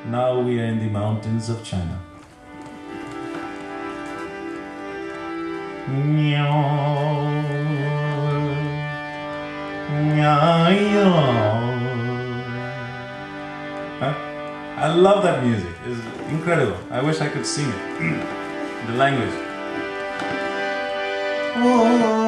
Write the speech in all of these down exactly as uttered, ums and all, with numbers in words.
Now we are in the mountains of China. Huh? I love that music. It's incredible. I wish I could sing it. The language. Oh.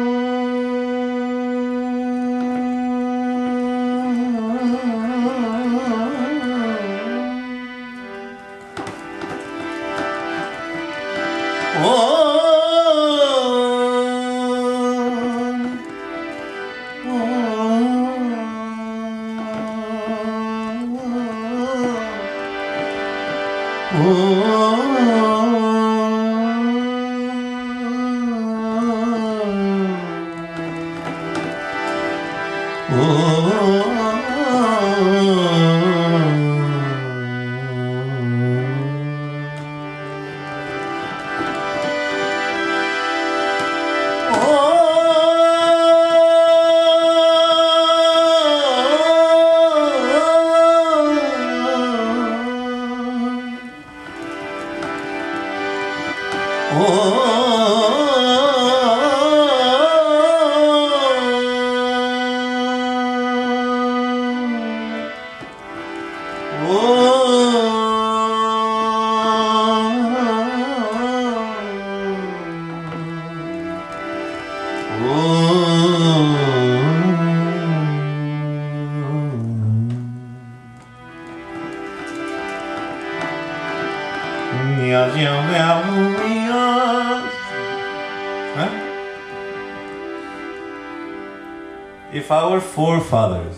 If our forefathers,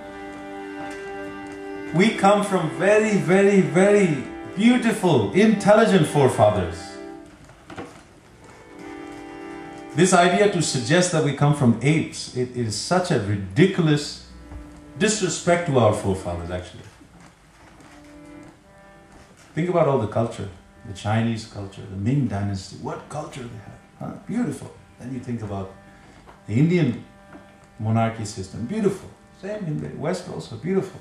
we come from very, very, very beautiful, intelligent forefathers. This idea to suggest that we come from apes, it is such a ridiculous disrespect to our forefathers, actually. Think about all the culture, the Chinese culture, the Ming Dynasty, what culture they have, huh? Beautiful. Then you think about the Indian monarchy system, beautiful. Same in the West also, beautiful.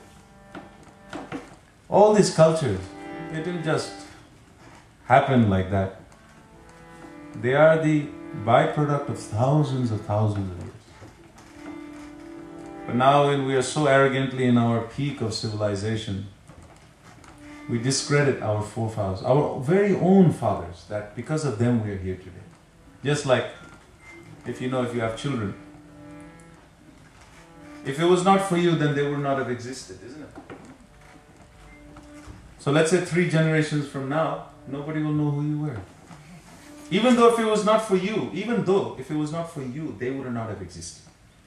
All these cultures, they didn't just happen like that. They are the byproduct of thousands of thousands of years. But now when we are so arrogantly in our peak of civilization, we discredit our forefathers, our very own fathers, that because of them we are here today. Just like, if you know, if you have children, if it was not for you, then they would not have existed, isn't it? So let's say three generations from now, nobody will know who you were. Even though if it was not for you, even though if it was not for you, they would not have existed.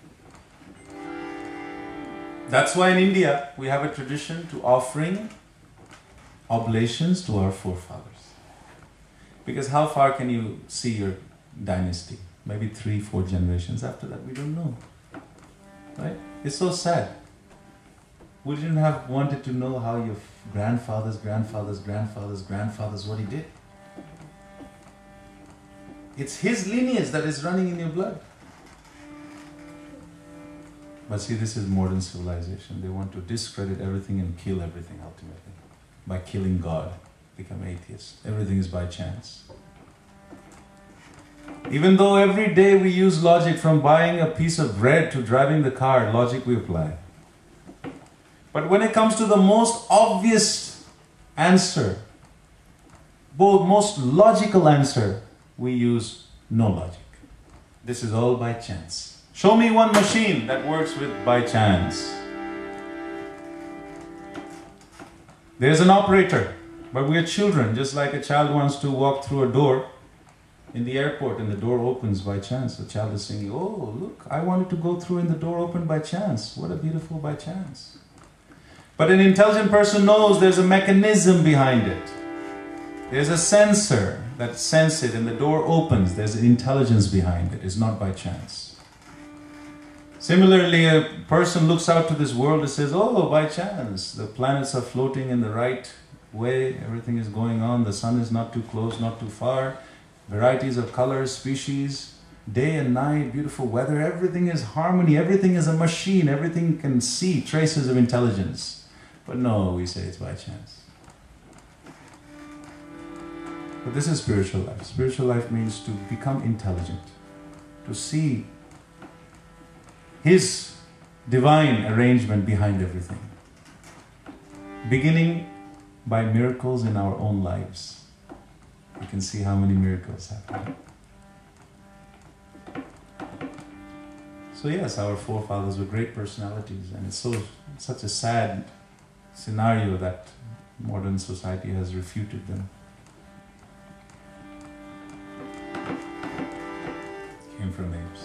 That's why in India, we have a tradition to offering oblations to our forefathers. Because how far can you see your dynasty? Maybe three, four generations after that, we don't know. Right? It's so sad. Wouldn't you have wanted to know how your grandfather's grandfather's grandfather's grandfather's, what he did? It's his lineage that is running in your blood. But see, this is modern civilization. They want to discredit everything and kill everything ultimately. By killing God, become atheists. Everything is by chance. Even though every day we use logic, from buying a piece of bread to driving the car, logic we apply. But when it comes to the most obvious answer, both most logical answer, we use no logic. This is all by chance. Show me one machine that works with by chance. There's an operator, but we are children, just like a child wants to walk through a door in the airport and the door opens by chance. The child is saying, oh, look, I wanted to go through and the door opened by chance. What a beautiful by chance. But an intelligent person knows there's a mechanism behind it. There's a sensor that senses it and the door opens. There's an intelligence behind it. It's not by chance. Similarly, a person looks out to this world and says, oh, by chance, the planets are floating in the right way. Everything is going on. The sun is not too close, not too far. Varieties of colors, species, day and night, beautiful weather, everything is harmony, everything is a machine, everything can see traces of intelligence. But no, we say it's by chance. But this is spiritual life. Spiritual life means to become intelligent, to see His divine arrangement behind everything. Beginning by miracles in our own lives. You can see how many miracles happen. So yes, our forefathers were great personalities, and it's so such a sad scenario that modern society has refuted them. Came from apes.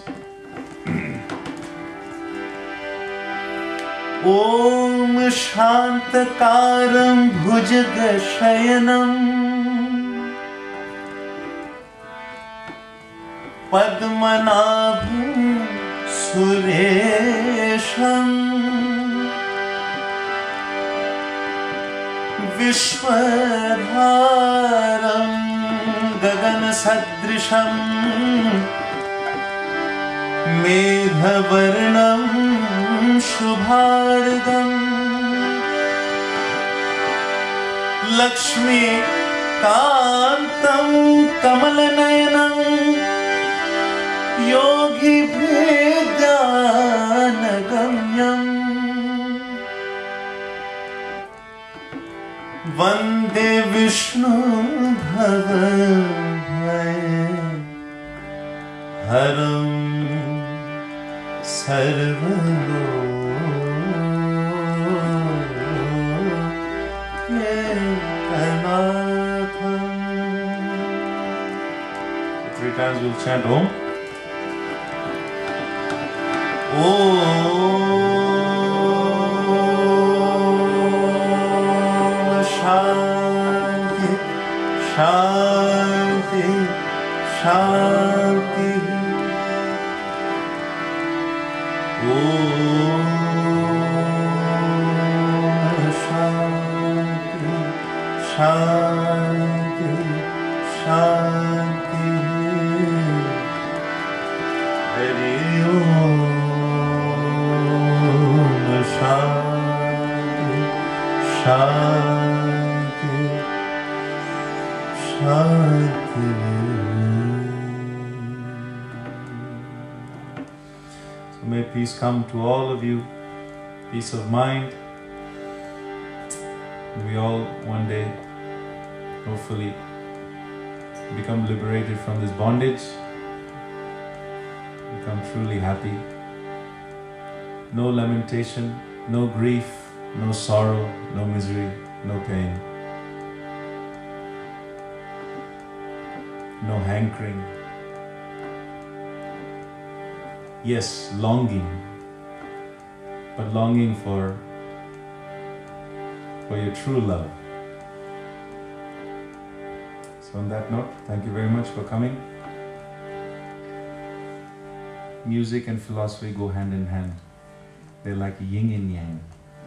Om Shantakaram Bhujagashayanam Padmanabham Suresham Vishwadharam Gagan Sadrisham Medhavarnam Shubhardam Lakshmi Kantam Kamalanayanam Yogi Bhedanagamyam Vande Vishnu Bhavabhaya Haram Sarvalokenatham. Three times we'll chant Om. Om Shanti Shanti Shanti. Om Shanti Shanti Shanti. Hari Om Shanti Shanti Shanti. May peace come to all of you, peace of mind. We all one day, hopefully, become liberated from this bondage, become truly happy. No lamentation, no grief, no sorrow, no misery, no pain, no hankering. Yes, longing, but longing for, for your true love. So on that note, thank you very much for coming. Music and philosophy go hand in hand. They're like yin and yang.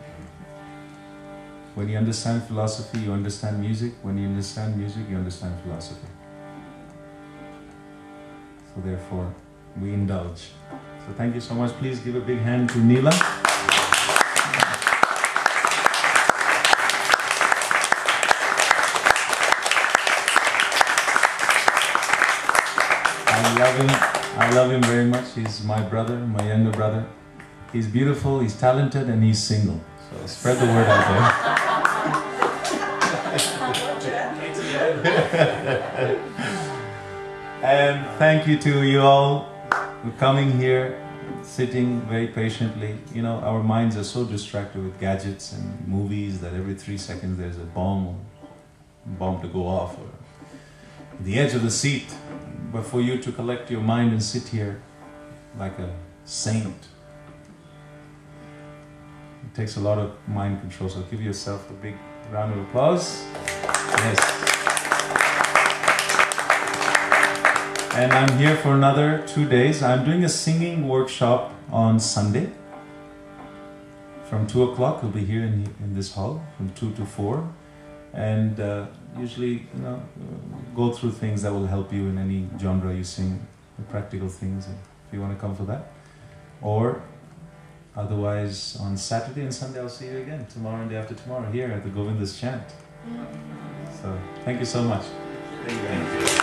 When you understand philosophy, you understand music. When you understand music, you understand philosophy. So therefore, we indulge. So thank you so much. Please give a big hand to Neela. I love him. I love him very much. He's my brother, my younger brother. He's beautiful, he's talented, and he's single. So spread the word out there. And thank you to you all for coming here, sitting very patiently. You know, our minds are so distracted with gadgets and movies that every three seconds there's a bomb, bomb to go off, or the edge of the seat. But for you to collect your mind and sit here like a saint, it takes a lot of mind control. So give yourself a big round of applause. Yes. And I'm here for another two days. I'm doing a singing workshop on Sunday. From two o'clock, we'll be here in, in this hall, from two to four. And uh, usually, you know, go through things that will help you in any genre you sing, the practical things, if you want to come for that. Or Otherwise, on Saturday and Sunday, I'll see you again. Tomorrow and day after tomorrow, here at the Govinda's chant. So, thank you so much. Thank you.